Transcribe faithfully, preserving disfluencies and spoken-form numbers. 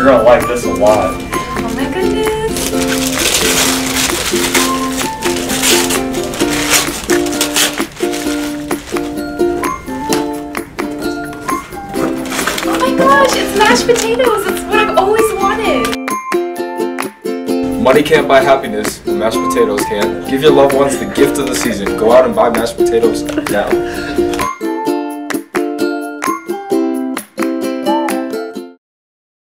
gonna like this a lot. Oh my goodness. Oh my gosh, it's mashed potatoes. It's what I've always wanted. Money can't buy happiness, but mashed potatoes can. Give your loved ones the gift of the season. Go out and buy mashed potatoes now.